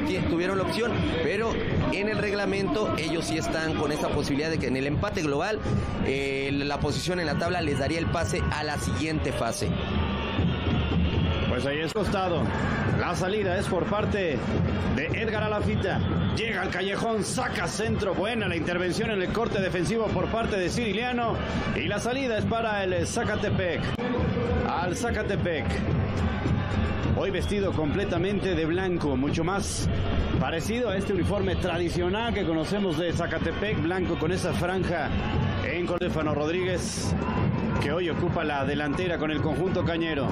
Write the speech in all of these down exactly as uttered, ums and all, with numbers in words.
tuvieron la opción, pero en el reglamento ellos sí están con esta posibilidad de que en el empate global eh, la posición en la tabla les daría el pase a la siguiente fase. Pues ahí es costado. La salida es por parte de Edgar Alafita. Llega al callejón, saca centro. Buena la intervención en el corte defensivo por parte de Ciriliano. Y la salida es para el Zacatepec. Al Zacatepec. Hoy vestido completamente de blanco, mucho más parecido a este uniforme tradicional que conocemos de Zacatepec, blanco con esa franja en Stefano Rodríguez, que hoy ocupa la delantera con el conjunto cañero.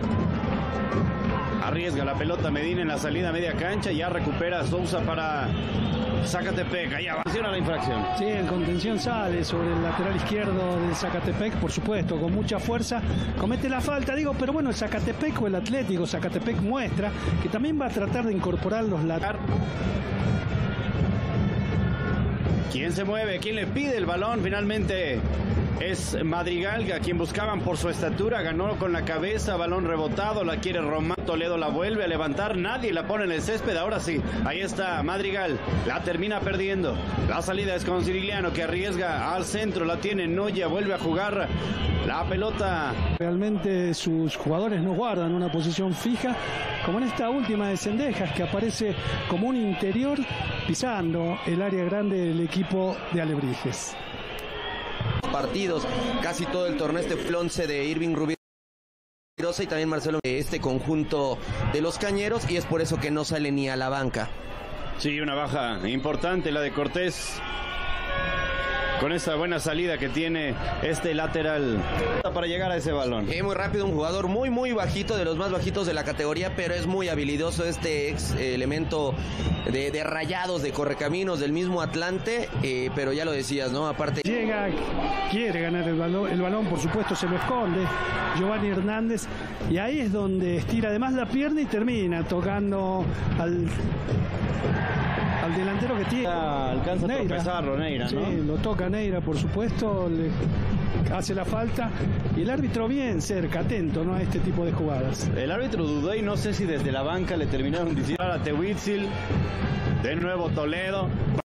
Arriesga la pelota Medina en la salida a media cancha, ya recupera Sousa para Zacatepec, ahí avanza la infracción. Sí, en contención sale sobre el lateral izquierdo del Zacatepec, por supuesto, con mucha fuerza, comete la falta, digo, pero bueno, el Zacatepec o el Atlético, Zacatepec muestra que también va a tratar de incorporar los laterales. ¿Quién se mueve? ¿Quién le pide el balón? Finalmente es Madrigal, a quien buscaban por su estatura, ganó con la cabeza, balón rebotado, la quiere Román, Toledo la vuelve a levantar, nadie la pone en el césped, ahora sí, ahí está Madrigal, la termina perdiendo, la salida es con Ciriliano, que arriesga al centro, la tiene Noya, vuelve a jugar la pelota. Realmente sus jugadores no guardan una posición fija, como en esta última de Cendejas, que aparece como un interior pisando el área grande del equipo de Alebrijes. Partidos, casi todo el torneo este flonce de Irving Rubirosa y también Marcelo de este conjunto de los cañeros, y es por eso que no sale ni a la banca. Sí, una baja importante la de Cortés, con esa buena salida que tiene este lateral para llegar a ese balón. Es muy rápido, un jugador muy muy bajito, de los más bajitos de la categoría, pero es muy habilidoso este ex eh, elemento de, de Rayados, de Correcaminos, del mismo Atlante, eh, pero ya lo decías, ¿no? Aparte... Llega, quiere ganar el balón, el balón, por supuesto se lo esconde Giovanni Hernández, y ahí es donde estira además la pierna y termina tocando al... al delantero que tiene. Alcanza a tropezarlo Neira, ¿no? Sí, lo toca Neira, por supuesto, le hace la falta, y el árbitro bien cerca, atento, ¿no?, a este tipo de jugadas. El árbitro dudó y no sé si desde la banca le terminaron diciendo a Tehuitzil, de nuevo Toledo.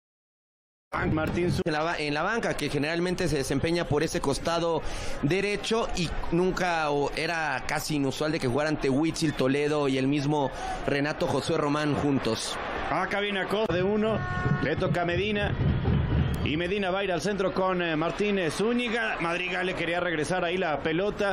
Martín en la, en la banca, que generalmente se desempeña por ese costado derecho, y nunca, o era casi inusual de que jugaran Tehuitzil, Toledo y el mismo Renato Josué Román juntos. Acá viene Acosta de uno, le toca a Medina, y Medina va a ir al centro con eh, Martínez Zúñiga. Madrigal le quería regresar ahí la pelota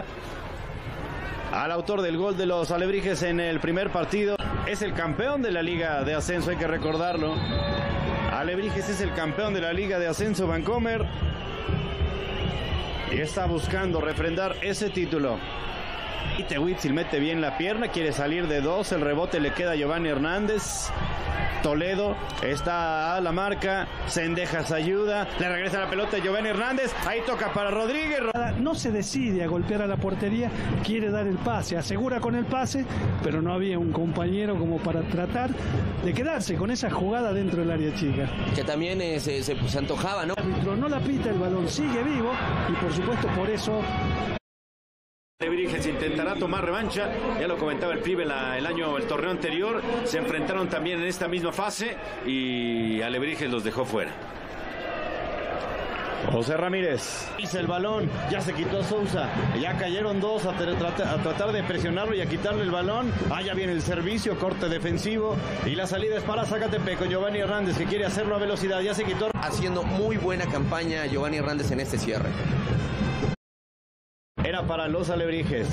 al autor del gol de los Alebrijes en el primer partido. Es el campeón de la Liga de Ascenso, hay que recordarlo. Alebrijes es el campeón de la Liga de Ascenso Vancomer y está buscando refrendar ese título. Y Tehuitzil mete bien la pierna, quiere salir de dos, el rebote le queda a Giovanni Hernández. Toledo está a la marca, Cendejas ayuda, le regresa la pelota a Giovanni Hernández, ahí toca para Rodríguez. No se decide a golpear a la portería, quiere dar el pase, asegura con el pase, pero no había un compañero como para tratar de quedarse con esa jugada dentro del área chica. Que también eh, se, se, se antojaba, ¿no? El árbitro no la pita, el balón sigue vivo, y por supuesto por eso... Alebrijes intentará tomar revancha, ya lo comentaba el pibe la, el año, el torneo anterior, se enfrentaron también en esta misma fase y Alebrijes los dejó fuera. José Ramírez pisa el balón, ya se quitó Sousa, ya cayeron dos a, tra a tratar de presionarlo y a quitarle el balón. Ah, ya viene el servicio, corte defensivo, y la salida es para Zacatepec con Giovanni Hernández, que quiere hacerlo a velocidad, ya se quitó. Haciendo muy buena campaña Giovanni Hernández en este cierre. Era para los Alebrijes.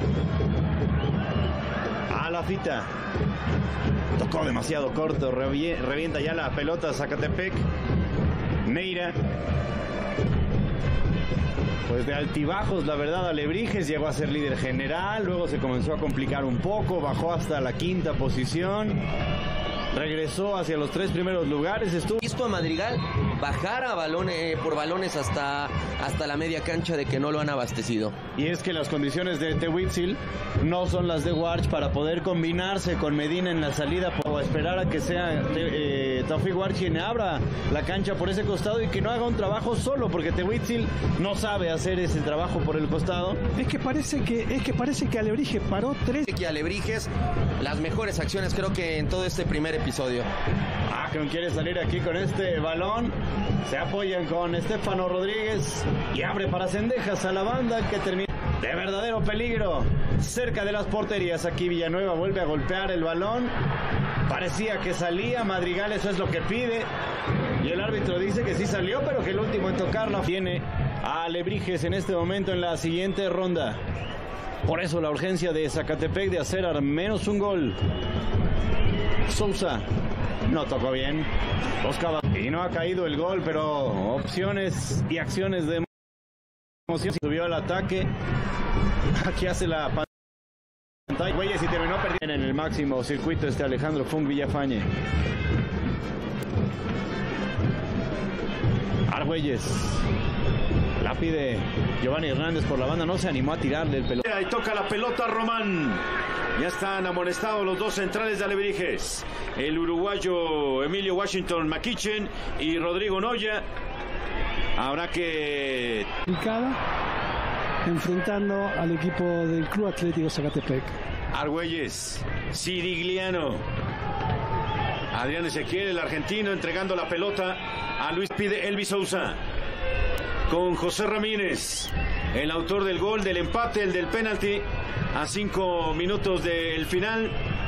A la fita. Tocó demasiado corto. Revienta ya la pelota Zacatepec. Neira. Pues de altibajos, la verdad, Alebrijes llegó a ser líder general. Luego se comenzó a complicar un poco. Bajó hasta la quinta posición. Regresó hacia los tres primeros lugares. Estuvo visto a Madrigal bajar a balones, por balones hasta, hasta la media cancha, de que no lo han abastecido. Y es que las condiciones de Tehuitzil no son las de Warch para poder combinarse con Medina en la salida, o esperar a que sea eh, Taufik Warch quien abra la cancha por ese costado y que no haga un trabajo solo, porque Tehuitzil no sabe hacer ese trabajo por el costado. Es que parece que es que parece que Alebrijes paró tres. Que Alebrijes, las mejores acciones creo que en todo este primer episodio. Ah, ¿con quiere salir aquí con este balón? Se apoyan con Estefano Rodríguez y abre para Cendejas a la banda que termina de verdadero peligro cerca de las porterías. Aquí Villanueva vuelve a golpear el balón. Parecía que salía Madrigal, eso es lo que pide. Y el árbitro dice que sí salió, pero que el último en tocarla tiene a Alebrijes en este momento en la siguiente ronda. Por eso la urgencia de Zacatepec de hacer al menos un gol. Sousa no tocó bien. Buscaba y no ha caído el gol, pero opciones y acciones de emoción. Subió al ataque. Aquí hace la pantalla. Güeyes y terminó perdiendo en el máximo circuito este Alejandro Funk Villafañe. Argüelles. La pide Giovanni Hernández por la banda, no se animó a tirarle el pelota. Ahí toca la pelota Román. Ya están amonestados los dos centrales de Alebrijes. El uruguayo Emilio Washington McKitchen y Rodrigo Noya. Habrá que... enfrentando al equipo del Club Atlético Zacatepec. Argüelles, Sirigliano. Adrián Ezequiel, el argentino, entregando la pelota a Luis Pide Elvis Sousa. Con José Ramírez, el autor del gol, del empate, el del penalti, a cinco minutos del final.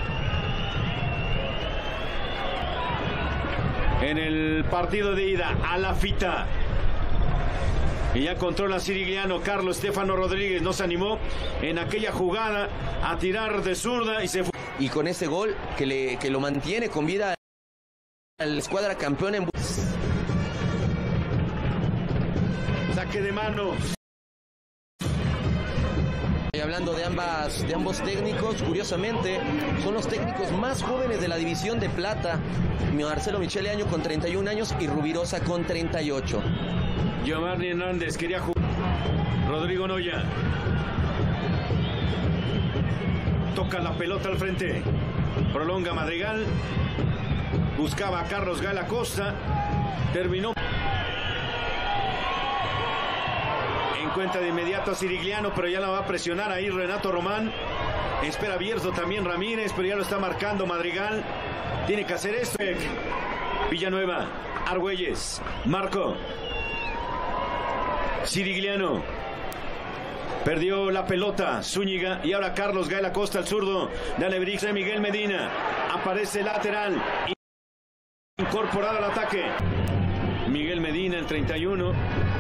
En el partido de ida, a la fita. Y ya controla Sirigliano. Carlos Estefano Rodríguez no se animó en aquella jugada a tirar de zurda y se fue. Y con ese gol que, le, que lo mantiene con vida al escuadra campeón en... Saque de manos. Y hablando de ambas, de ambos técnicos, curiosamente, son los técnicos más jóvenes de la división de plata. Marcelo Michele Año con treinta y un años y Rubirosa con treinta y ocho. Giovanni Hernández quería jugar. Rodrigo Noya. Toca la pelota al frente. Prolonga Madrigal. Buscaba a Carlos Gala Costa. Terminó. Encuentra de inmediato a Sirigliano, pero ya la va a presionar ahí Renato Román. Espera Bierzo también Ramírez, pero ya lo está marcando Madrigal. Tiene que hacer esto. Villanueva. Argüelles. Marco. Sirigliano. Perdió la pelota Zúñiga y ahora Carlos Gael Acosta, el zurdo de Alebrijes. Miguel Medina. Aparece lateral. Incorporado al ataque. Miguel Medina, el treinta y uno.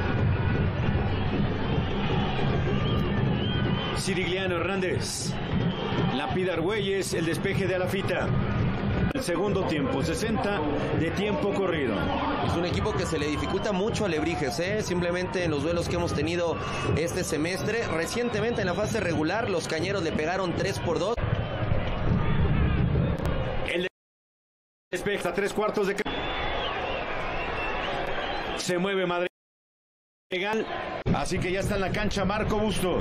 Sirigliano Hernández. La pide Argüelles, el despeje de Alafita. El segundo tiempo, sesenta de tiempo corrido. Es un equipo que se le dificulta mucho a Alebrijes, ¿eh? Simplemente en los duelos que hemos tenido este semestre. Recientemente en la fase regular, los cañeros le pegaron tres por dos. El despeje a tres cuartos de... Se mueve Madrigal. Así que ya está en la cancha Marco Bustos.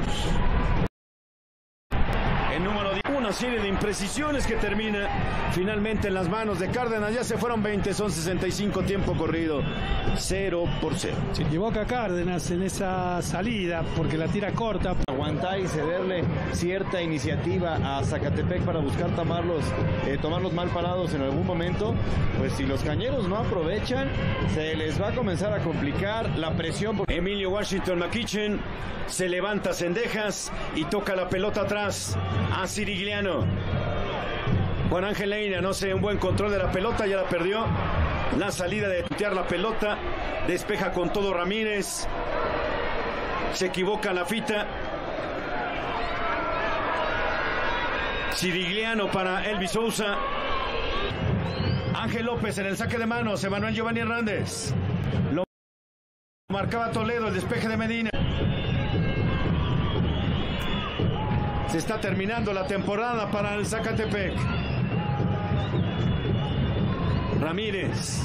El número diez, una serie de imprecisiones que termina finalmente en las manos de Cárdenas. Ya se fueron veinte, son sesenta y cinco tiempo corrido, cero por cero. Se equivoca Cárdenas en esa salida porque la tira corta. Aguantar y cederle cierta iniciativa a Zacatepec para buscar tomarlos, eh, tomarlos mal parados en algún momento. Pues si los cañeros no aprovechan, se les va a comenzar a complicar la presión. Por... Emilio Washington McKitchen se levanta Cendejas y toca la pelota atrás a Sirigliano. Juan Ángel Leina, no sé, un buen control de la pelota, ya la perdió. La salida de tutear la pelota, despeja con todo Ramírez. Se equivoca la fita. Sirigliano para Elvis Sousa. Ángel López en el saque de manos. Emanuel Giovanni Hernández. Lo marcaba Toledo, el despeje de Medina. Se está terminando la temporada para el Zacatepec. Ramírez.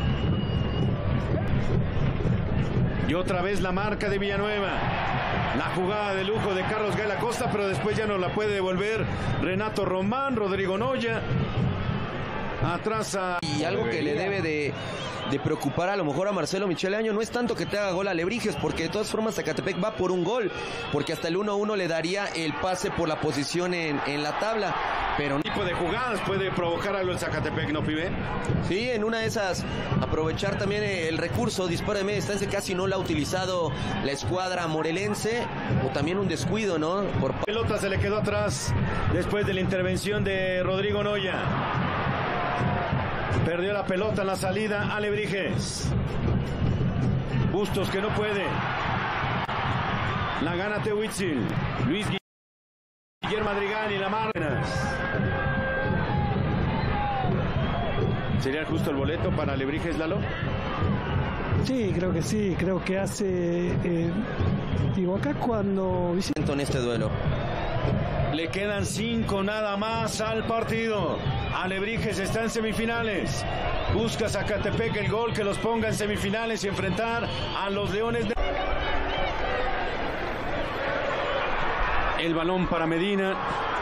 Y otra vez la marca de Villanueva. La jugada de lujo de Carlos Gael Acosta, pero después ya no la puede devolver Renato Román, Rodrigo Noya. Atrás a... Y algo que le debe de, de preocupar a lo mejor a Marcelo Michele Año no es tanto que te haga gol a Alebrijes, porque de todas formas Zacatepec va por un gol, porque hasta el uno uno le daría el pase por la posición en, en la tabla. pero ¿Qué tipo de jugadas puede provocar algo el Zacatepec, no, pibe? sí, en una de esas aprovechar también el recurso, disparo de media distancia, casi no lo ha utilizado la escuadra morelense, o también un descuido, ¿no? Por La pelota se le quedó atrás después de la intervención de Rodrigo Noya. Perdió la pelota en la salida Alebrijes. Bustos que no puede. La gana Tehuitzil. Luis Guillermo Madrigal y la Márgenas. ¿Sería justo el boleto para Alebrijes, Lalo? Sí, creo que sí, creo que hace... Eh, digo, acá cuando... en este duelo. Le quedan cinco nada más al partido. Alebrijes está en semifinales. Busca Zacatepec el gol que los ponga en semifinales y enfrentar a los Leones de... El balón para Medina.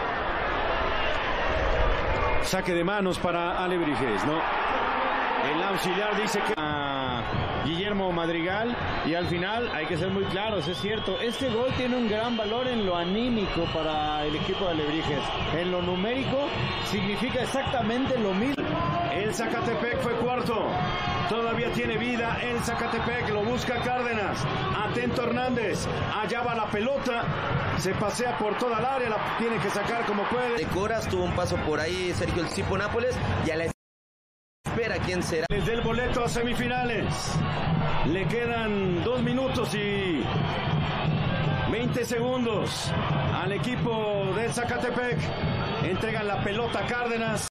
Saque de manos para Alebrijes, ¿no? El auxiliar dice que... Guillermo Madrigal, y al final hay que ser muy claros, es cierto, este gol tiene un gran valor en lo anímico para el equipo de Alebrijes, en lo numérico significa exactamente lo mismo. El Zacatepec fue cuarto, todavía tiene vida el Zacatepec, lo busca Cárdenas, atento Hernández, allá va la pelota, se pasea por toda el área, la tiene que sacar como puede. De Coras tuvo un paso por ahí Sergio El Cipo Nápoles, y a la espera quién será. Les dé el boleto a semifinales. Le quedan dos minutos y veinte segundos al equipo del Zacatepec. Entregan la pelota a Cárdenas.